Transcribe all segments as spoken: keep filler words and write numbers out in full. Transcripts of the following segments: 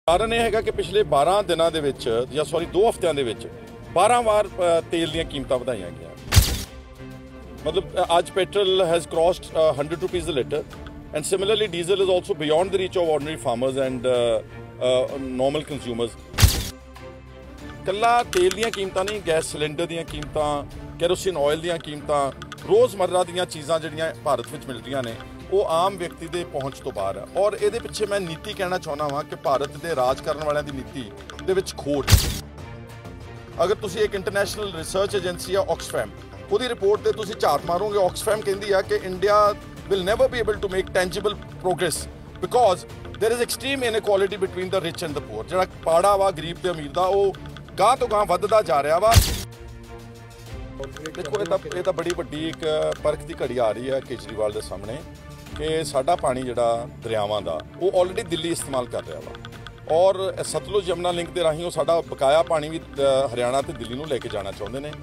ਕਾਰਨ ਇਹ ਹੈਗਾ ਕਿ ਪਿਛਲੇ ਬਾਰਾਂ ਦਿਨਾਂ ਦੇ ਵਿੱਚ ਜਾਂ ਸੌਰੀ ਦੋ ਹਫ਼ਤਿਆਂ ਦੇ ਵਿੱਚ ਬਾਰਾਂ ਵਾਰ ਤੇਲ ਦੀਆਂ ਕੀਮਤਾਂ ਵਧਾਈਆਂ ਗਈਆਂ। ਮਤਲਬ ਅੱਜ petrol has crossed one hundred rupees a litre and similarly diesel is also beyond the reach of ordinary farmers and uh, uh, normal consumers। ਕੱਲਾ ਤੇਲ ਦੀਆਂ ਕੀਮਤਾਂ ਨਹੀਂ, ਗੈਸ ਸਿਲੰਡਰ ਦੀਆਂ ਕੀਮਤਾਂ, ਕੈਰੋਸਿਨ ਆਇਲ ਦੀਆਂ ਕੀਮਤਾਂ, ਰੋਜ਼ਮर्रा ਦੀਆਂ ਚੀਜ਼ਾਂ ਜਿਹੜੀਆਂ ਭਾਰਤ ਵਿੱਚ ਮਿਲਦੀਆਂ ਨੇ ਉਹ ਆਮ ਵਿਅਕਤੀ ਦੇ ਪਹੁੰਚ ਤੋਂ ਬਾਹਰ ਹੈ। ਔਰ ਇਹਦੇ ਪਿੱਛੇ ਮੈਂ ਨੀਤੀ ਕਹਿਣਾ ਚਾਹੁੰਦਾ ਹਾਂ ਕਿ ਭਾਰਤ ਦੇ ਰਾਜ ਕਰਨ ਵਾਲਿਆਂ ਦੀ ਨੀਤੀ ਦੇ ਵਿੱਚ ਖੋਟ। ਅਗਰ ਤੁਸੀਂ ਇੱਕ ਇੰਟਰਨੈਸ਼ਨਲ ਰਿਸਰਚ ਏਜੰਸੀ ਆ ਆਕਸਫੈਮ, ਉਹਦੀ ਰਿਪੋਰਟ ਤੇ ਤੁਸੀਂ ਝਾਤ ਮਾਰੋਗੇ, ਆਕਸਫੈਮ ਕਹਿੰਦੀ ਆ ਕਿ India will never be able to make tangible progress because there is extreme inequality between the rich and the poor। ਜਿਹੜਾ ਪਾੜਾ ਵਾ ਗਰੀਬ ਤੇ ਅਮੀਰ ਦਾ ਉਹ ਗਾਂ ਤੋਂ ਗਾਂ ਵੱਧਦਾ ਜਾ ਰਿਹਾ ਵਾ। ਦੇਖੋ ਇਹ ਤਾਂ ਇਹ ਤਾਂ ਬੜੀ ਵੱਡੀ ਇੱਕ ਪਰਖ ਦੀ ਘੜੀ ਆ ਰਹੀ ਹੈ ਕੇਜਰੀਵਾਲ ਦੇ ਸਾਹਮਣੇ ਕਿ ਸਾਡਾ ਪਾਣੀ ਜਿਹੜਾ ਦਰਿਆਵਾਂ ਦਾ ਉਹ ਆਲਰੇਡੀ ਦਿੱਲੀ ਇਸਤੇਮਾਲ ਕਰ ਰਿਹਾ ਵਾ ਔਰ ਸਤਲੁਜ ਯਮੁਨਾ ਲਿੰਕ ਦੇ ਰਾਹੀਂ ਉਹ ਸਾਡਾ ਬਕਾਇਆ ਪਾਣੀ ਵੀ ਹਰਿਆਣਾ ਤੇ ਦਿੱਲੀ ਨੂੰ ਲੈ ਕੇ ਜਾਣਾ ਚਾਹੁੰਦੇ ਨੇ।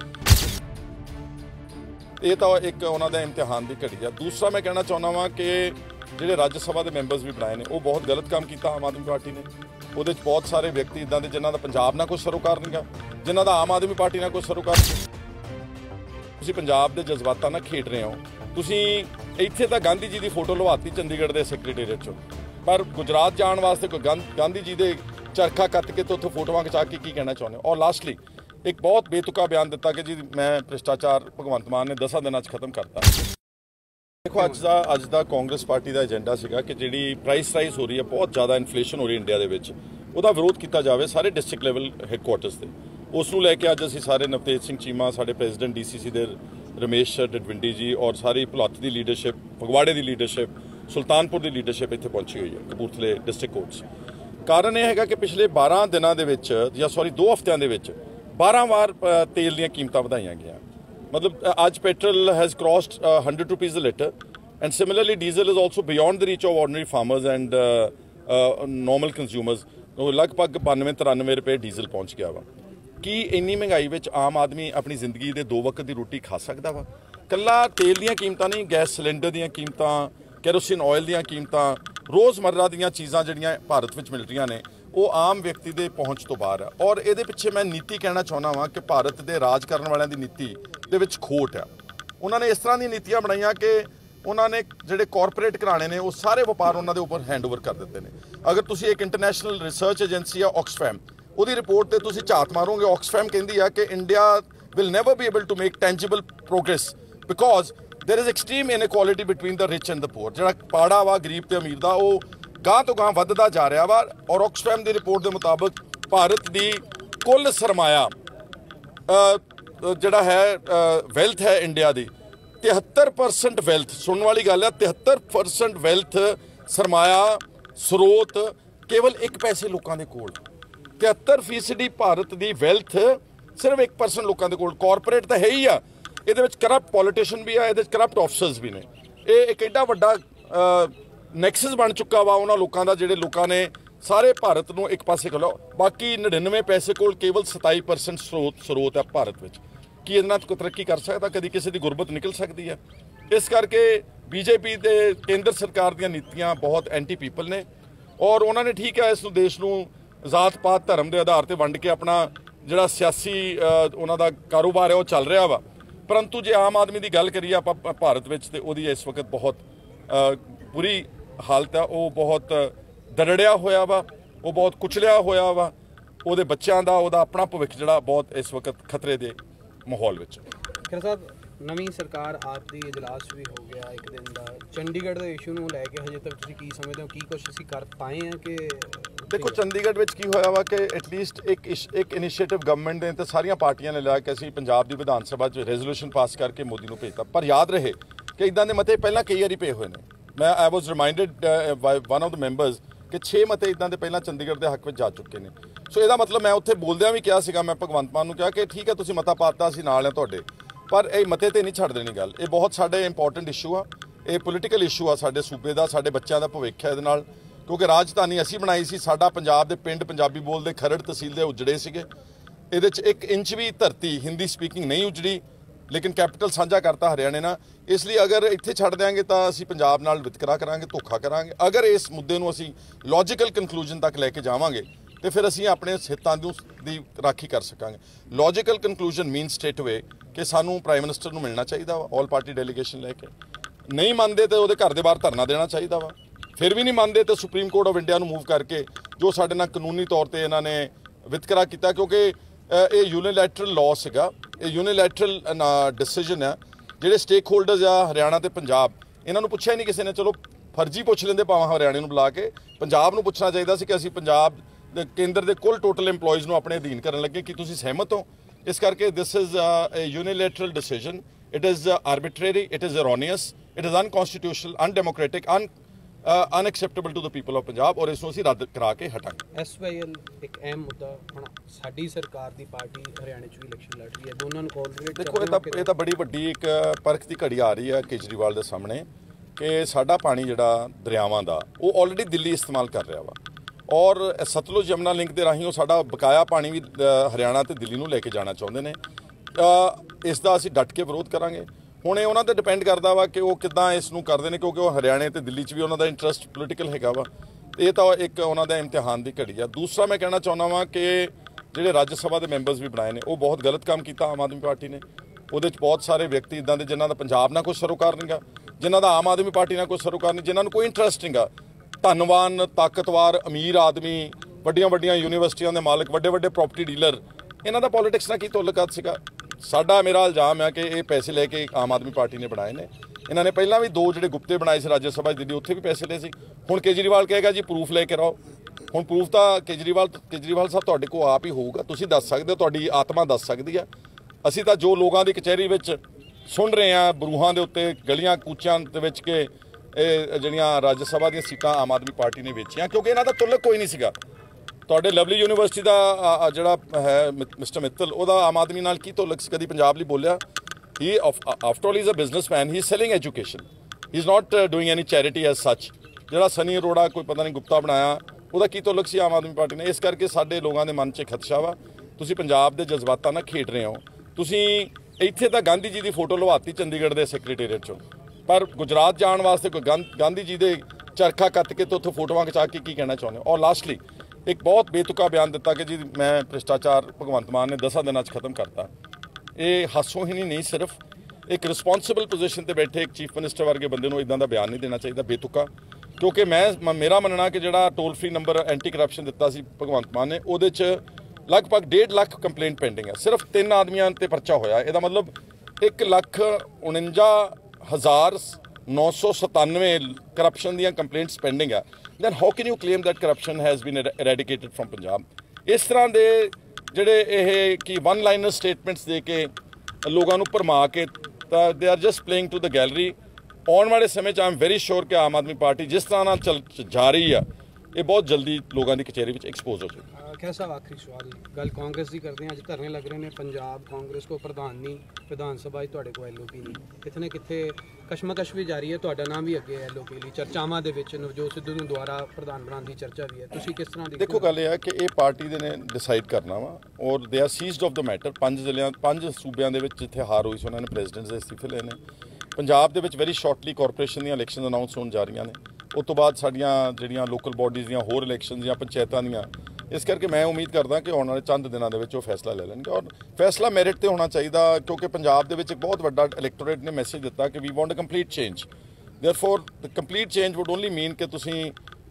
ਇਹ ਤਾਂ ਇੱਕ ਉਹਨਾਂ ਦਾ ਇਮਤਿਹਾਨ ਦੀ ਘੜੀ ਆ। ਦੂਸਰਾ ਮੈਂ ਕਹਿਣਾ ਚਾਹੁੰਦਾ ਵਾਂ ਕਿ ਜਿਹੜੇ ਰਾਜ ਸਭਾ ਦੇ ਮੈਂਬਰਸ ਵੀ ਬਣਾਏ ਨੇ ਉਹ ਬਹੁਤ ਗਲਤ ਕੰਮ ਕੀਤਾ ਆਮ ਆਦਮੀ ਪਾਰਟੀ ਨੇ। ਉਹਦੇ 'ਚ ਬਹੁਤ ਸਾਰੇ ਵਿਅਕਤੀ ਇੱਦਾਂ ਦੇ ਜਿਨ੍ਹਾਂ ਦਾ ਪੰਜਾਬ ਨਾਲ ਕੋਈ ਸਰੋਕਾਰ ਨਹੀਂ ਗਾ, ਜਿਨ੍ਹਾਂ ਦਾ ਆਮ ਆਦਮੀ ਪਾਰਟੀ ਨਾਲ ਕੋਈ ਸਰੋਕਾਰ। ਤੁਸੀਂ ਪੰਜਾਬ ਦੇ ਜਜ਼ਬਾਤਾਂ ਨਾਲ ਖੇਡ ਰਹੇ ਹੋ। ਤੁਸੀਂ ਇੱਥੇ ਤਾਂ ਗਾਂਧੀ ਜੀ ਦੀ ਫੋਟੋ ਲਵਾਤੀ ਚੰਡੀਗੜ੍ਹ ਦੇ ਸੈਕਟਰੀਏਟ 'ਚੋਂ, ਪਰ ਗੁਜਰਾਤ ਜਾਣ ਵਾਸਤੇ ਕੋਈ ਗਾਂਧੀ ਜੀ ਦੇ ਚਰਖਾ ਕੱਤ ਕੇ ਤੇ ਉੱਥੋਂ ਫੋਟੋਆਂ ਖਿਚਾ ਕੇ ਕੀ ਕਹਿਣਾ ਚਾਹੁੰਦੇ ਹੋ। ਔਰ ਲਾਸਟਲੀ ਇੱਕ ਬਹੁਤ ਬੇਤੁਕਾ ਬਿਆਨ ਦਿੱਤਾ ਕਿ ਜੀ ਮੈਂ ਭ੍ਰਿਸ਼ਟਾਚਾਰ ਭਗਵੰਤ ਮਾਨ ਨੇ ਦਸਾਂ ਦਿਨਾਂ 'ਚ ਖਤਮ ਕਰਤਾ। ਦੇਖੋ ਅੱਜ ਦਾ ਅੱਜ ਦਾ ਕਾਂਗਰਸ ਪਾਰਟੀ ਦਾ ਏਜੰਡਾ ਸੀਗਾ ਕਿ ਜਿਹੜੀ ਪ੍ਰਾਈਸ ਰਾਈਜ਼ ਹੋ ਰਹੀ ਹੈ, ਬਹੁਤ ਜ਼ਿਆਦਾ ਇਨਫਲੇਸ਼ਨ ਹੋ ਰਹੀ ਇੰਡੀਆ ਦੇ ਵਿੱਚ, ਉਹਦਾ ਵਿਰੋਧ ਕੀਤਾ ਜਾਵੇ ਸਾਰੇ ਡਿਸਟ੍ਰਿਕਟ ਲੈਵਲ ਹੈੱਡਕੁਆਟਰਸ 'ਤੇ। ਉਸ ਨੂੰ ਲੈ ਕੇ ਅੱਜ ਅਸੀਂ ਸਾਰੇ ਨਵਤੇਜ ਸਿੰਘ ਚੀਮਾ, ਸਾਡੇ ਪ੍ਰੈਜ਼ੀਡੈਂਟ ਡੀ ਸੀ ਸੀ ਦੇ ਰਮੇਸ਼ ਡਡਵਿੰਡੀ ਜੀ ਔਰ ਸਾਰੀ ਭੁਲੱਥ ਦੀ ਲੀਡਰਸ਼ਿਪ, ਫਗਵਾੜੇ ਦੀ ਲੀਡਰਸ਼ਿਪ, ਸੁਲਤਾਨਪੁਰ ਦੀ ਲੀਡਰਸ਼ਿਪ ਇੱਥੇ ਪਹੁੰਚੀ ਹੋਈ ਹੈ ਕਪੂਰਥਲੇ ਡਿਸਟ੍ਰਿਕਟ ਕੋਰਟਸ। ਕਾਰਨ ਇਹ ਹੈਗਾ ਕਿ ਪਿਛਲੇ ਬਾਰਾਂ ਦਿਨਾਂ ਦੇ ਵਿੱਚ ਜਾਂ ਸੌਰੀ ਦੋ ਹਫ਼ਤਿਆਂ ਦੇ ਵਿੱਚ ਬਾਰਾਂ ਵਾਰ ਤੇਲ ਦੀਆਂ ਕੀਮਤਾਂ ਵਧਾਈਆਂ ਗਈਆਂ। ਮਤਲਬ ਅੱਜ petrol has crossed one hundred rupees a litre and similarly diesel is also beyond the reach of ordinary farmers and uh, uh, normal consumers। ਉਹ ਲਗਭਗ ਬਾਨਵੇਂ ਤਰਾਨਵੇਂ ਰੁਪਏ ਡੀਜ਼ਲ ਪਹੁੰਚ ਗਿਆ ਵਾ। ਕੀ ਇੰਨੀ ਮਹਿੰਗਾਈ ਵਿੱਚ ਆਮ ਆਦਮੀ ਆਪਣੀ ਜ਼ਿੰਦਗੀ ਦੇ ਦੋ ਵਕਤ ਦੀ ਰੋਟੀ ਖਾ ਸਕਦਾ ਵਾ? ਕੱਲਾ ਤੇਲ ਦੀਆਂ ਕੀਮਤਾਂ ਨਹੀਂ, ਗੈਸ ਸਿਲੰਡਰ ਦੀਆਂ ਕੀਮਤਾਂ, ਕੈਰੋਸਿਨ ਆਇਲ ਦੀਆਂ ਕੀਮਤਾਂ, ਰੋਜ਼ਮर्रा ਦੀਆਂ ਚੀਜ਼ਾਂ ਜਿਹੜੀਆਂ ਭਾਰਤ ਵਿੱਚ ਮਿਲ ਰਹੀਆਂ ਨੇ ਉਹ ਆਮ ਵਿਅਕਤੀ ਦੇ ਪਹੁੰਚ ਤੋਂ ਬਾਹਰ ਹੈ। ਔਰ ਇਹਦੇ ਪਿੱਛੇ ਮੈਂ ਨੀਤੀ ਕਹਿਣਾ ਚਾਹੁੰਦਾ ਵਾਂ ਕਿ ਭਾਰਤ ਦੇ ਰਾਜ ਕਰਨ ਵਾਲਿਆਂ ਦੀ ਨੀਤੀ ਦੇ ਵਿੱਚ ਖੋਟ ਹੈ। ਉਹਨਾਂ ਨੇ ਇਸ ਤਰ੍ਹਾਂ ਦੀਆਂ ਨੀਤੀਆਂ ਬਣਾਈਆਂ ਕਿ ਉਹਨਾਂ ਨੇ ਜਿਹੜੇ ਕਾਰਪੋਰੇਟ ਘਰਾਣੇ ਨੇ ਉਹ ਸਾਰੇ ਵਪਾਰ ਉਹਨਾਂ ਦੇ ਉੱਪਰ ਹੈਂਡਓਵਰ ਕਰ ਦਿੱਤੇ ਨੇ। ਅਗਰ ਤੁਸੀਂ ਇੱਕ ਇੰਟਰਨੈਸ਼ਨਲ ਰਿਸਰਚ ਏਜੰਸੀ ਆ ਆਕਸਫੈਮ, ਉਹਦੀ ਰਿਪੋਰਟ ਤੇ ਤੁਸੀਂ ਝਾਤ ਮਾਰੋਗੇ, ਆਕਸਫੈਮ ਕਹਿੰਦੀ ਆ ਕਿ India will never be able to make tangible progress because there is extreme inequality between the rich and the poor. ਜਿਹੜਾ ਪਾੜਾ ਵਾ ਗਰੀਬ ਤੇ ਅਮੀਰ ਦਾ ਉਹ ਗਾਂ ਤੋਂ ਗਾਂ ਵੱਧਦਾ ਜਾ ਰਿਹਾ ਵਾ। ਔਰ ਆਕਸਫੈਮ ਦੀ ਰਿਪੋਰਟ ਦੇ ਮੁਤਾਬਕ ਭਾਰਤ ਦੀ ਕੁੱਲ ਸਰਮਾਇਆ ਜਿਹੜਾ ਹੈ ਵੈਲਥ ਹੈ ਇੰਡੀਆ ਦੀ ਤਿਹੱਤਰ ਪਰਸੈਂਟ ਵੈਲਥ, ਸੁਣਨ ਵਾਲੀ ਗੱਲ ਹੈ, ਤਿਹੱਤਰ ਪਰਸੈਂਟ ਵੈਲਥ ਸਰਮਾਇਆ ਸਰੋਤ ਕੇਵਲ ਇੱਕ ਪੈਸੇ ਲੋਕਾਂ ਦੇ ਕੋਲ। ਤਿਹੱਤਰ ਫੀਸਦੀ ਭਾਰਤ ਦੀ ਵੈਲਥ ਸਿਰਫ ਇੱਕ ਪਰਸੈਂਟ ਲੋਕਾਂ ਦੇ ਕੋਲ। ਕਾਰਪੋਰੇਟ ਤਾਂ ਹੈ ਹੀ ਆ, ਇਹਦੇ ਵਿੱਚ ਕਰਪਟ ਪੋਲੀਟੀਸ਼ੀਅਨ ਵੀ ਆ, ਇਹਦੇ ਵਿੱਚ ਕਰਪਟ ਆਫਿਸਰਸ ਵੀ ਨੇ। ਇਹ ਇੱਕ ਐਡਾ ਵੱਡਾ ਨੈਕਸਸ ਬਣ ਚੁੱਕਾ ਵਾ ਉਹਨਾਂ ਲੋਕਾਂ ਦਾ ਜਿਹੜੇ ਲੋਕਾਂ ਨੇ ਸਾਰੇ ਭਾਰਤ ਨੂੰ ਇੱਕ ਪਾਸੇ ਕਰ ਲਿਆ। ਬਾਕੀ ਨੜਿਨਵੇਂ ਪੈਸੇ ਕੋਲ ਕੇਵਲ ਸਤਾਈ ਪਰਸੈਂਟ ਸਰੋਤ ਸਰੋਤ ਹੈ ਭਾਰਤ ਵਿੱਚ। ਕੀ ਇਹਦੇ ਨਾਲ ਕੋਈ ਤਰੱਕੀ ਕਰ ਸਕਦਾ? ਕਦੀ ਕਿਸੇ ਦੀ ਗੁਰਬਤ ਨਿਕਲ ਸਕਦੀ ਹੈ? ਇਸ ਕਰਕੇ ਬੀਜੇਪੀ ਤੇ ਕੇਂਦਰ ਸਰਕਾਰ ਦੀਆਂ ਨੀਤੀਆਂ ਬਹੁਤ ਐਂਟੀ ਪੀਪਲ ਨੇ ਔਰ ਉਹਨਾਂ ਨੇ ਠੀਕ ਹੈ ਇਸ ਨੂੰ ਦੇਸ਼ ਨੂੰ ਜ਼ਾਤ ਪਾਤ ਧਰਮ ਦੇ ਆਧਾਰ ਤੇ ਵੰਡ ਕੇ ਆਪਣਾ ਜਿਹੜਾ ਸਿਆਸੀ ਉਹਨਾਂ ਦਾ ਕਾਰੋਬਾਰ ਹੈ ਉਹ ਚੱਲ ਰਿਹਾ ਵਾ। ਪਰੰਤੂ ਜੇ ਆਮ ਆਦਮੀ ਦੀ ਗੱਲ ਕਰੀਏ ਆਪਾਂ ਭਾਰਤ ਵਿੱਚ ਤੇ ਉਹਦੀ ਇਸ ਵਕਤ ਬਹੁਤ ਬੁਰੀ ਹਾਲਤ ਹੈ। ਉਹ ਬਹੁਤ ਦਰੜਿਆ ਹੋਇਆ ਵਾ, ਉਹ ਬਹੁਤ ਕੁਚਲਿਆ ਹੋਇਆ ਵਾ। ਉਹਦੇ ਬੱਚਿਆਂ ਦਾ, ਉਹਦਾ ਆਪਣਾ ਭਵਿੱਖ ਜਿਹੜਾ ਬਹੁਤ ਇਸ ਵਕਤ ਖਤਰੇ ਦੇ ਮਾਹੌਲ ਵਿੱਚ। ਖੈਰ ਸਾਹਿਬ, ਨਵੀਂ ਸਰਕਾਰ ਆਪ ਦੀ ਇਜਲਾਸ ਵੀ ਹੋ ਗਿਆ ਇੱਕ ਦਿਨ ਦਾ। ਚੰਡੀਗੜ੍ਹ ਦੇ ਇਸ਼ੂ ਨੂੰ ਲੈ ਕੇ ਹਜੇ ਤੱਕ ਤੁਸੀਂ ਕੀ ਸਮਝਦੇ ਹੋ? ਕੀ ਕੁਛ ਅਸੀਂ ਕਰ ਪਾਏ ਹਾਂ ਕਿ? ਦੇਖੋ ਚੰਡੀਗੜ੍ਹ ਵਿੱਚ ਕੀ ਹੋਇਆ ਵਾ ਕਿ ਐਟਲੀਸਟ ਇੱਕ ਇੱਕ ਇਨੀਸ਼ੀਏਟਿਵ ਗਵਰਨਮੈਂਟ ਨੇ ਤੇ ਸਾਰੀਆਂ ਪਾਰਟੀਆਂ ਨੇ ਲਿਆ ਕਿ ਅਸੀਂ ਪੰਜਾਬ ਦੀ ਵਿਧਾਨ ਸਭਾ 'ਚ ਰੈਜ਼ੋਲੂਸ਼ਨ ਪਾਸ ਕਰਕੇ ਮੋਦੀ ਨੂੰ ਭੇਜਤਾ। ਪਰ ਯਾਦ ਰਹੇ ਕਿ ਇੱਦਾਂ ਦੇ ਮਤੇ ਪਹਿਲਾਂ ਕਈ ਵਾਰੀ ਪਏ ਹੋਏ ਨੇ। ਮੈਂ I was reminded by one of the members ਕਿ ਛੇ ਮਤੇ ਇੱਦਾਂ ਦੇ ਪਹਿਲਾਂ ਚੰਡੀਗੜ੍ਹ ਦੇ ਹੱਕ ਵਿੱਚ ਜਾ ਚੁੱਕੇ ਨੇ। ਸੋ ਇਹਦਾ ਮਤਲਬ ਮੈਂ ਉੱਥੇ ਬੋਲਦਿਆਂ ਵੀ ਕਿਹਾ ਸੀਗਾ, ਮੈਂ ਭਗਵੰਤ ਮਾਨ ਨੂੰ ਕਿਹਾ ਕਿ ਠੀਕ ਹੈ ਤੁਸੀਂ ਮਤਾ ਪਾਤਾ, ਅਸੀਂ ਨਾਲ ਹਾਂ ਤੁਹਾਡੇ, ਪਰ ਇਹ ਮਤੇ ਤੇ ਨਹੀਂ ਛੱਡ ਦੇਣੀ ਗੱਲ। ਇਹ ਬਹੁਤ ਸਾਡੇ ਇੰਪੋਰਟੈਂਟ ਇਸ਼ੂ ਆ, ਇਹ ਪੋਲੀਟੀਕਲ ਇਸ਼ੂ ਆ ਸਾਡੇ ਸੂਬੇ ਦਾ, ਸਾਡੇ ਬੱਚਿਆਂ ਦਾ ਭਵਿੱਖ ਹੈ ਇਹਦੇ ਨਾਲ। ਕਿਉਂਕਿ ਰਾਜਧਾਨੀ ਅਸੀਂ ਬਣਾਈ ਸੀ, ਸਾਡਾ ਪੰਜਾਬ ਦੇ ਪਿੰਡ ਪੰਜਾਬੀ ਬੋਲਦੇ ਖਰੜ ਤਹਿਸੀਲ ਦੇ ਉਜੜੇ ਸੀਗੇ। ਇਹਦੇ 'ਚ ਇੱਕ ਇੰਚ ਵੀ ਧਰਤੀ ਹਿੰਦੀ ਸਪੀਕਿੰਗ ਨਹੀਂ ਉਜੜੀ। ਲੇਕਿਨ ਕੈਪੀਟਲ ਸਾਂਝਾ ਕਰਤਾ ਹਰਿਆਣੇ ਨਾਲ। ਇਸ ਲਈ ਅਗਰ ਇੱਥੇ ਛੱਡ ਦਿਆਂਗੇ ਤਾਂ ਅਸੀਂ ਪੰਜਾਬ ਨਾਲ ਵਿਤਕਰਾ ਕਰਾਂਗੇ, ਧੋਖਾ ਕਰਾਂਗੇ। ਅਗਰ ਇਸ ਮੁੱਦੇ ਨੂੰ ਅਸੀਂ ਲੌਜੀਕਲ ਕਨਕਲੂਜਨ ਤੱਕ ਲੈ ਕੇ ਜਾਵਾਂਗੇ ਤੇ ਫਿਰ ਅਸੀਂ ਆਪਣੇ ਹਿੱਤਾਂ ਦੀ ਰਾਖੀ ਕਰ ਸਕਾਂਗੇ। ਲੌਜੀਕਲ ਕਨਕਲੂਜਨ ਮੀਨ ਸਟ੍ਰੇਟ ਅਵੇ ਕਿ ਸਾਨੂੰ ਪ੍ਰਾਈਮ ਮਿਨਿਸਟਰ ਨੂੰ ਮਿਲਣਾ ਚਾਹੀਦਾ ਵਾ ਆਲ ਪਾਰਟੀ ਡੈਲੀਗੇਸ਼ਨ ਲੈ ਕੇ। ਨਹੀਂ ਮੰਨਦੇ ਤਾਂ ਉਹਦੇ ਘਰ ਦੇ ਬਾਹਰ ਧਰਨਾ ਦੇਣਾ ਚਾਹੀਦਾ ਵਾ। ਫਿਰ ਵੀ ਨਹੀਂ ਮੰਨਦੇ ਤਾਂ ਸੁਪਰੀਮ ਕੋਰਟ ਆਫ ਇੰਡੀਆ ਨੂੰ ਮੂਵ ਕਰਕੇ ਜੋ ਸਾਡੇ ਨਾਲ ਕਾਨੂੰਨੀ ਤੌਰ ਤੇ ਇਹਨਾਂ ਨੇ ਵਿਤਕਰਾ ਕੀਤਾ, ਕਿਉਂਕਿ ਇਹ ਯੂਨੀਲੈਟਰਲ ਲਾਅ ਸੀਗਾ, ਇਹ ਯੂਨੀਲੈਟਰਲ ਡਿਸੀਜਨ ਆ। ਜਿਹੜੇ ਸਟੇਕ ਹੋਲਡਰਸ ਆ ਹਰਿਆਣਾ ਤੇ ਪੰਜਾਬ, ਇਹਨਾਂ ਨੂੰ ਪੁੱਛਿਆ ਨਹੀਂ ਕਿਸੇ ਨੇ। ਚਲੋ ਫਰਜ਼ੀ ਪੁੱਛ ਲੈਂਦੇ ਭਾਵੇਂ ਹਰਿਆਣੇ ਨੂੰ ਬੁਲਾ ਕੇ, ਪੰਜਾਬ ਨੂੰ ਪੁੱਛਣਾ ਚਾਹੀਦਾ ਸੀ ਕਿ ਅਸੀਂ ਪੰਜਾਬ ਦੇ ਕੇਂਦਰ ਦੇ ਕੁੱਲ ਟੋਟਲ EMPLOYEES ਨੂੰ ਆਪਣੇ ਅਧੀਨ ਕਰਨ ਲੱਗੇ, ਕਿ ਤੁਸੀਂ ਸਹਿਮਤ ਹੋ। ਇਸ ਕਰਕੇ this is a unilateral decision, it is arbitrary, it is erroneous, it is unconstitutional, undemocratic, un unacceptable to the people of Punjab, ਔਰ ਇਸ ਨੂੰ ਅਸੀਂ ਰੱਦ ਕਰਾ ਕੇ ਹਟਾਂਗੇ। ਐਸ ਵਾਈ ਐਲ ਇੱਕ ਅਹਿਮ ਮੁੱਦਾ, ਹੁਣ ਸਾਡੀ ਸਰਕਾਰ ਦੀ ਪਾਰਟੀ ਹਰਿਆਣੇ 'ਚ ਵੀ ਇਲੈਕਸ਼ਨ ਲੜ ਰਹੀ ਹੈ, ਦੋਨਾਂ ਨੂੰ ਕੋਆਰਡੀਨੇਟ ਦੇਖੋ ਇਹ ਤਾਂ ਇਹ ਤਾਂ ਬੜੀ ਵੱਡੀ ਇੱਕ ਪਰਖ ਦੀ ਘੜੀ ਆ ਰਹੀ ਹੈ ਕੇਜਰੀਵਾਲ ਦੇ ਸਾਹਮਣੇ ਕਿ ਸਾਡਾ ਪਾਣੀ ਜਿਹੜਾ ਦਰਿਆਵਾਂ ਦਾ ਉਹ ਆਲਰੇਡੀ ਦਿੱਲੀ ਇਸਤੇਮਾਲ ਕਰ ਰਿਹਾ ਵਾ, ਔਰ ਸਤਲੁਜ ਯਮਨਾ ਲਿੰਕ ਦੇ ਰਾਹੀਂ ਉਹ ਸਾਡਾ ਬਕਾਇਆ ਪਾਣੀ ਵੀ ਹਰਿਆਣਾ ਤੇ ਦਿੱਲੀ ਨੂੰ ਲੈ ਕੇ ਜਾਣਾ ਚਾਹੁੰਦੇ ਨੇ। ਇਸ ਦਾ ਅਸੀਂ ਡਟ ਕੇ ਵਿਰੋਧ ਕਰਾਂਗੇ। ਹੁਣ ਇਹ ਉਹਨਾਂ ਤੇ ਡਿਪੈਂਡ ਕਰਦਾ ਵਾ ਕਿ ਉਹ ਕਿੱਦਾਂ ਇਸ ਨੂੰ ਕਰਦੇ ਨੇ, ਕਿਉਂਕਿ ਉਹ ਹਰਿਆਣੇ ਤੇ ਦਿੱਲੀ 'ਚ ਵੀ ਉਹਨਾਂ ਦਾ ਇੰਟਰਸਟ ਪੋਲੀਟੀਕਲ ਹੈਗਾ ਵਾ। ਇਹ ਤਾਂ ਇੱਕ ਉਹਨਾਂ ਦਾ ਇਮਤਿਹਾਨ ਦੀ ਘੜੀ ਆ। ਦੂਸਰਾ ਮੈਂ ਕਹਿਣਾ ਚਾਹੁੰਦਾ ਵਾਂ ਕਿ ਜਿਹੜੇ ਰਾਜ ਸਭਾ ਦੇ ਮੈਂਬਰਸ ਵੀ ਬਣਾਏ ਨੇ ਉਹ ਬਹੁਤ ਗਲਤ ਕੰਮ ਕੀਤਾ ਆਮ ਆਦਮੀ ਪਾਰਟੀ ਨੇ। ਉਹਦੇ 'ਚ ਬਹੁਤ ਸਾਰੇ ਵਿਅਕਤੀ ਇੱਦਾਂ ਦੇ ਜਿਨ੍ਹਾਂ ਦਾ ਪੰਜਾਬ ਨਾਲ ਕੋਈ ਸਰੋਕਾਰ ਨਹੀਂਗਾ, ਜਿਨ੍ਹਾਂ ਦਾ ਆਮ ਆਦਮੀ ਪਾਰਟੀ ਨਾਲ ਕੋਈ ਸਰੋਕਾਰ ਨਹੀਂ, ਜਿਨ੍ਹਾਂ ਨੂੰ ਕੋਈ ਇੰਟਰਸਟ ਨਹੀਂਗਾ। ਧੰਨਵਾਨ, ਤਾਕਤਵਰ, ਅਮੀਰ ਆਦਮੀ, ਵੱਡੀਆਂ ਵੱਡੀਆਂ ਯੂਨੀਵਰਸਿਟੀਆਂ ਦੇ ਮਾਲਕ, ਵੱਡੇ ਵੱਡੇ ਪ੍ਰਾਪਰਟੀ ਡੀਲਰ, ਇਹਨਾਂ ਦਾ ਪੋਲੀਟਿਕਸ ਨਾਲ ਕੀ ਤਾਲੁਕਾਤ ਸੀਗਾ। ਸਾਡਾ ਮੇਰਾ ਇਲਜ਼ਾਮ ਹੈ ਕਿ ਇਹ ਪੈਸੇ ਲੈ ਕੇ ਆਮ ਆਦਮੀ ਪਾਰਟੀ ਨੇ ਬਣਾਏ ਨੇ। ਇਹਨਾਂ ਨੇ ਪਹਿਲਾਂ ਵੀ ਦੋ ਜਿਹੜੇ ਗੁਪਤੇ ਬਣਾਏ ਸੀ ਰਾਜ ਸਭਾ ਦਿੱਲੀ, ਉੱਥੇ ਵੀ ਪੈਸੇ ਲਏ ਸੀ। ਹੁਣ ਕੇਜਰੀਵਾਲ ਕਹੇਗਾ ਜੀ ਪ੍ਰੂਫ ਲੈ ਕੇ ਰਹੋ। ਹੁਣ ਪ੍ਰੂਫ ਤਾਂ ਕੇਜਰੀਵਾਲ ਕੇਜਰੀਵਾਲ ਸਾਹਿਬ ਤੁਹਾਡੇ ਕੋਲ ਆਪ ਹੀ ਹੋਊਗਾ, ਤੁਸੀਂ ਦੱਸ ਸਕਦੇ ਹੋ, ਤੁਹਾਡੀ ਆਤਮਾ ਦੱਸ ਸਕਦੀ ਆ। ਅਸੀਂ ਤਾਂ ਜੋ ਲੋਕਾਂ ਦੀ ਕਚਹਿਰੀ ਵਿੱਚ ਸੁਣ ਰਹੇ ਹਾਂ, ਬਰੂਹਾਂ ਦੇ ਉੱਤੇ, ਗਲੀਆਂ ਕੂਚਿਆਂ ਦੇ ਵਿੱਚ ਕਿ ਇਹ ਜਿਹੜੀਆਂ ਰਾਜ ਸਭਾ ਦੀਆਂ ਸੀਟਾਂ ਆਮ ਆਦਮੀ ਪਾਰਟੀ ਨੇ ਵੇਚੀਆਂ, ਕਿਉਂਕਿ ਇਹਨਾਂ ਦਾ ਤੁਲਕ ਕੋਈ ਨਹੀਂ ਸੀਗਾ। ਤੁਹਾਡੇ ਲਵਲੀ ਯੂਨੀਵਰਸਿਟੀ ਦਾ ਜਿਹੜਾ ਹੈ ਮਿਸਟਰ ਮਿੱਤਲ, ਉਹਦਾ ਆਮ ਆਦਮੀ ਨਾਲ ਕੀ ਤੁਲਕ ਸੀ? ਕਦੀ ਪੰਜਾਬ ਲਈ ਬੋਲਿਆ? He after all is a businessman, he is selling education, he is not doing any charity as such. ਜਿਹੜਾ ਸਨੀ ਅਰੋੜਾ ਕੋਈ ਪਤਾ ਨਹੀਂ ਗੁਪਤਾ ਬਣਾਇਆ, ਉਹਦਾ ਕੀ ਤੁਲਕ ਸੀ ਆਮ ਆਦਮੀ ਪਾਰਟੀ ਨੇ? ਇਸ ਕਰਕੇ ਸਾਡੇ ਲੋਕਾਂ ਦੇ ਮਨ 'ਚ ਖਦਸ਼ਾ ਵਾ। ਤੁਸੀਂ ਪੰਜਾਬ ਦੇ ਜਜ਼ਬਾਤਾਂ ਨਾਲ ਖੇਡ ਰਹੇ ਹੋ। ਤੁਸੀਂ ਇੱਥੇ ਤਾਂ ਗਾਂਧੀ ਜੀ ਦੀ ਫੋਟੋ ਲਵਾਤੀ ਚੰਡੀਗੜ੍ਹ ਦੇ ਸੈਕਟਰੀਏਟ 'ਚੋਂ, ਪਰ ਗੁਜਰਾਤ ਜਾਣ ਵਾਸਤੇ ਕੋਈ ਗਾਂਧੀ ਜੀ ਦੇ ਚਰਖਾ ਕੱਤ ਕੇ ਤੇ ਉੱਥੇ ਫੋਟੋਆਂ ਖਿਚਾ ਕੇ ਕੀ ਕਹਿਣਾ ਚਾਹੁੰਦੇ ਹੋ? ਔਰ ਲਾਸਟਲੀ ਇੱਕ ਬਹੁਤ ਬੇਤੁਕਾ ਬਿਆਨ ਦਿੱਤਾ ਕਿ ਜੀ ਮੈਂ ਭ੍ਰਿਸ਼ਟਾਚਾਰ ਭਗਵੰਤ ਮਾਨ ਨੇ ਦਸਾਂ ਦਿਨਾਂ 'ਚ ਖਤਮ ਕਰਤਾ। ਇਹ ਹਾਸੋਹੀਣੀ ਨਹੀਂ, ਸਿਰਫ ਇੱਕ ਰਿਸਪੌਂਸਿਬਲ ਪੋਜੀਸ਼ਨ ਤੇ ਬੈਠੇ ਇੱਕ ਚੀਫ ਮਿਨਿਸਟਰ ਵਰਗੇ ਬੰਦੇ ਨੂੰ ਇਦਾਂ ਦਾ ਬਿਆਨ ਨਹੀਂ ਦੇਣਾ ਚਾਹੀਦਾ, ਬੇਤੁਕਾ। ਕਿਉਂਕਿ ਮੈਂ ਮੇਰਾ ਮੰਨਣਾ ਕਿ ਜਿਹੜਾ toll free number anti corruption ਦਿੱਤਾ ਸੀ ਭਗਵੰਤ ਮਾਨ ਨੇ, ਉਹਦੇ 'ਚ ਲਗਭਗ ਡੇਢ ਲੱਖ ਕੰਪਲੇਂਟ ਪੈਂਡਿੰਗ ਹੈ। ਸਿਰਫ ਤਿੰਨ ਆਦਮੀਆਂ ਤੇ ਪਰਚਾ ਹੋਇਆ। ਇਹਦਾ ਮਤਲਬ ਇੱਕ ਲੱਖ ਉਣੰਜਾ ਹਜ਼ਾਰ ਨੌ ਸੌ ਸਤਾਨਵੇਂ ਕਰਪਸ਼ਨ ਦੀਆਂ ਕੰਪਲੇਂਟਸ ਪੈਂਡਿੰਗ ਆ। Then how can you claim that corruption has been eradicated from Punjab? ਇਸ ਤਰ੍ਹਾਂ ਦੇ ਜਿਹੜੇ ਇਹ ਕਿ ਵਨ ਲਾਈਨਰ ਸਟੇਟਮੈਂਟਸ ਦੇ ਕੇ ਲੋਕਾਂ ਨੂੰ ਭਰਮਾ ਕੇ ਤਾਂ they are just playing to the gallery. ਆਉਣ ਵਾਲੇ ਸਮੇਂ 'ਚ ਆਈ ਐਮ ਵੈਰੀ ਸ਼ੋਰ ਕਿ ਆਮ ਆਦਮੀ ਪਾਰਟੀ ਜਿਸ ਤਰ੍ਹਾਂ ਨਾਲ ਚੱਲ ਜਾ ਰਹੀ ਆ, ਇਹ ਬਹੁਤ ਜਲਦੀ ਲੋਕਾਂ ਦੀ ਕਚਹਿਰੀ ਵਿੱਚ ਐਕਸਪੋਜ਼ ਹੋ ਜਾਏਗੀ। ਖੈਰ ਸਾਹਿਬ, ਆਖਰੀ ਸਵਾਲ, ਗੱਲ ਕਾਂਗਰਸ ਦੀ ਕਰਦੇ ਹਾਂ। ਅੱਜ ਧਰਨੇ ਲੱਗ ਰਹੇ ਨੇ ਪੰਜਾਬ ਕਾਂਗਰਸ ਕੋ ਪ੍ਰਧਾਨ ਨਹੀਂ, ਵਿਧਾਨ ਸਭਾ 'ਚ ਤੁਹਾਡੇ ਕੋਲ ਐਲਓਪੀ ਨਹੀਂ, ਕਿਤੇ ਨਾ ਕਿਤੇ ਕਸ਼ਮਕਸ਼ ਵੀ ਜਾਰੀ ਹੈ। ਤੁਹਾਡਾ ਨਾਮ ਵੀ ਅੱਗੇ ਐਲਓਪੀ ਲਈ ਚਰਚਾਵਾਂ ਦੇ ਵਿੱਚ, ਨਵਜੋਤ ਸਿੱਧੂ ਨੂੰ ਦੁਆਰਾ ਪ੍ਰਧਾਨ ਬਣਾਉਣ ਦੀ ਚਰਚਾ ਵੀ ਹੈ। ਤੁਸੀਂ ਕਿਸ ਤਰ੍ਹਾਂ ਦੇਖੋ? ਦੇਖੋ ਗੱਲ ਇਹ ਹੈ ਕਿ ਇਹ ਪਾਰਟੀ ਦੇ ਨੇ ਡਿਸਾਈਡ ਕਰਨਾ ਵਾ, ਔਰ they are seized of the matter. ਪੰਜ ਜ਼ਿਲ੍ਹਿਆਂ ਪੰਜ ਸੂਬਿਆਂ ਦੇ ਵਿੱਚ ਜਿੱਥੇ ਹਾਰ ਹੋਈ ਸੀ ਉਹਨਾਂ ਨੇ ਪ੍ਰੈਜ਼ੀਡੈਂਟ ਦੇ ਅਸਤੀਫੇ ਲਏ ਨੇ। ਪੰਜਾਬ ਦੇ ਵਿੱਚ ਵੈਰੀ ਸ਼ਾਰਟਲੀ ਕਾਰਪੋਰੇਸ਼ਨ ਦੀਆਂ ਇਲੈਕਸ਼ਨ ਅਨਾਊਂਸ ਹੋਣ ਜਾ ਰਹੀਆਂ ਨੇ। ਉਸ ਤੋਂ ਬਾਅਦ ਸਾਡੀਆਂ ਜਿਹੜੀਆਂ ਲੋਕਲ ਬਾਡੀਜ਼ ਦੀਆਂ ਹੋਰ ਇਲੈਕਸ਼ਨ ਜਾਂ ਪੰਚਾਇਤਾਂ ਦੀਆਂ, ਇਸ ਕਰਕੇ ਮੈਂ ਉਮੀਦ ਕਰਦਾ ਕਿ ਆਉਣ ਵਾਲੇ ਚੰਦ ਦਿਨਾਂ ਦੇ ਵਿੱਚ ਉਹ ਫੈਸਲਾ ਲੈ ਲੈਣਗੇ, ਔਰ ਫੈਸਲਾ ਮੈਰਿਟ ਤੇ ਹੋਣਾ ਚਾਹੀਦਾ। ਕਿਉਂਕਿ ਪੰਜਾਬ ਦੇ ਵਿੱਚ ਇੱਕ ਬਹੁਤ ਵੱਡਾ ਇਲੈਕਟੋਰੇਟ ਨੇ ਮੈਸੇਜ ਦਿੱਤਾ ਕਿ we want a complete change. Therefore the complete change would only mean ਕਿ ਤੁਸੀਂ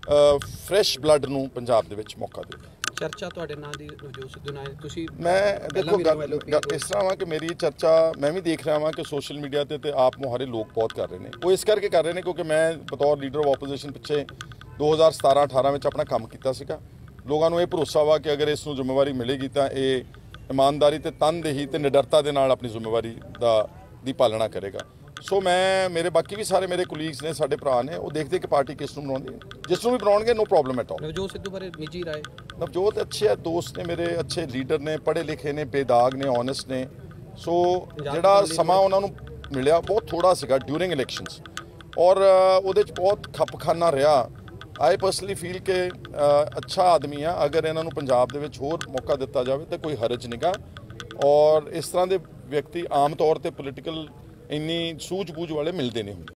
ਫਰੈਸ਼ ਬਲੱਡ ਨੂੰ ਪੰਜਾਬ ਦੇ ਵਿੱਚ ਮੌਕਾ ਦਿਓ। ਚਰਚਾ ਤੁਹਾਡੇ ਨਾਂ ਦੀ ਨਵਜੋਤ ਸਿੱਧੂ ਨਾਲ ਤੁਸੀਂ? ਮੈਂ ਦੇਖੋ ਇਸ ਤਰ੍ਹਾਂ ਵਾ ਕਿ ਮੇਰੀ ਚਰਚਾ ਮੈਂ ਵੀ ਦੇਖ ਰਿਹਾ ਵਾਂ ਕਿ ਸੋਸ਼ਲ ਮੀਡੀਆ ਤੇ ਤੇ ਆਪ ਮੁਹਾਰੇ ਲੋਕ ਬਹੁਤ ਕਰ ਰਹੇ ਨੇ। ਉਹ ਇਸ ਕਰਕੇ ਕਰ ਰਹੇ ਨੇ ਕਿਉਂਕਿ ਮੈਂ ਬਤੌਰ ਲੀਡਰ ਆਫ ਆਪੋਜੀਸ਼ਨ ਪਿੱਛੇ ਦੋ ਹਜ਼ਾਰ ਸਤਾਰਾਂ ਅਠਾਰਾਂ ਵਿੱਚ ਆਪਣਾ ਕੰਮ ਕੀਤਾ ਸੀਗਾ। ਲੋਕਾਂ ਨੂੰ ਇਹ ਭਰੋਸਾ ਵਾ ਕਿ ਅਗਰ ਇਸ ਨੂੰ ਜ਼ਿੰਮੇਵਾਰੀ ਮਿਲੇਗੀ ਤਾਂ ਇਹ ਇਮਾਨਦਾਰੀ ਤੇ ਤਨਦੇਹੀ ਤੇ ਨਿਡਰਤਾ ਦੇ ਨਾਲ ਆਪਣੀ ਜ਼ਿੰਮੇਵਾਰੀ ਦਾ ਦੀ ਪਾਲਣਾ ਕਰੇਗਾ। ਸੋ ਮੈਂ ਮੇਰੇ ਬਾਕੀ ਵੀ ਸਾਰੇ ਮੇਰੇ ਕੁਲੀਗਸ ਨੇ, ਸਾਡੇ ਭਰਾ ਨੇ, ਉਹ ਦੇਖਦੇ ਕਿ ਪਾਰਟੀ ਕਿਸ ਨੂੰ ਬਣਾਉਣੀ ਹੈ, ਜਿਸ ਨੂੰ ਵੀ ਬਣਾਉਣਗੇ no problem at all. Navjot Sidhu ਬਾਰੇ ਨਿੱਜੀ ਰਾਏ? ਨਵਜੋਤ ਅੱਛੇ ਦੋਸਤ ਨੇ ਮੇਰੇ, ਅੱਛੇ ਲੀਡਰ ਨੇ, ਪੜ੍ਹੇ ਲਿਖੇ ਨੇ, ਬੇਦਾਗ ਨੇ, ਓਨੈਸਟ ਨੇ। ਸੋ ਜਿਹੜਾ ਸਮਾਂ ਉਹਨਾਂ ਨੂੰ ਮਿਲਿਆ ਬਹੁਤ ਥੋੜਾ ਸੀਗਾ ਡਿਊਰਿੰਗ ਇਲੈਕਸ਼ਨਸ, ਔਰ ਉਹਦੇ 'ਚ ਬਹੁਤ ਖੱਪਖਾਨਾ ਰਿਹਾ। ਆਈ ਪਰਸਨਲੀ ਫੀਲ ਕਿ ਅੱਛਾ ਆਦਮੀ ਆ। ਅਗਰ ਇਹਨਾਂ ਨੂੰ ਪੰਜਾਬ ਦੇ ਵਿੱਚ ਹੋਰ ਮੌਕਾ ਦਿੱਤਾ ਜਾਵੇ ਤਾਂ ਕੋਈ ਹਰਜ ਨਹੀਂਗਾ। ਔਰ ਇਸ ਤਰ੍ਹਾਂ ਦੇ ਵਿਅਕਤੀ ਆਮ ਤੌਰ ਤੇ ਪੋਲੀਟੀਕਲ ਇੰਨੀ ਸੂਝ-ਬੂਝ ਵਾਲੇ ਮਿਲਦੇ ਨਹੀਂ ਹੁੰਦੇ।